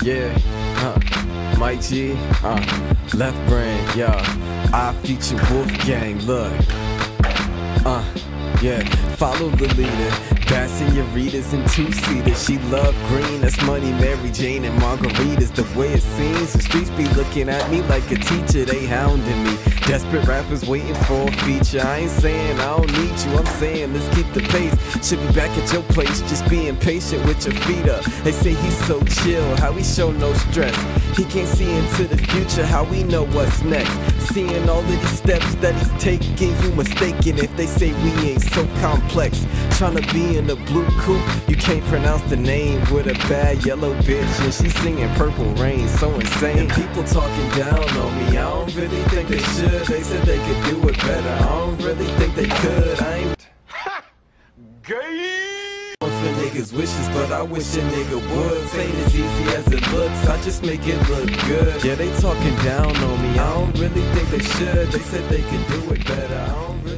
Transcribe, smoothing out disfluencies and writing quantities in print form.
Yeah, Mike G, Left Brain, yeah. I feature Wolfgang, look. Yeah, follow the leader. Got senoritas and two-seaters. She love green, that's money, Mary Jane and margaritas. The way it seems, the streets be looking at me like a teacher. They hounding me. Desperate rappers waiting for a feature. I ain't saying I don't need you, I'm saying let's keep the pace. Should be back at your place, just being patient with your feet up. They say he's so chill, how he show no stress. He can't see into the future, how we know what's next. Seeing all of these steps that he's taking, you mistaken if they say we ain't so complex. Tryna be in the blue coupe, you can't pronounce the name. With a bad yellow bitch and she's singing Purple Rain, so insane. And people talking down on me, I don't really think they should. They said they could do it better, I don't really think they could. I ain't gay for niggas' wishes, but I wish a nigga would. Ain't as easy as it looks, I just make it look good. Yeah, they talking down on me, I don't really think they should. They said they could do it better, I don't really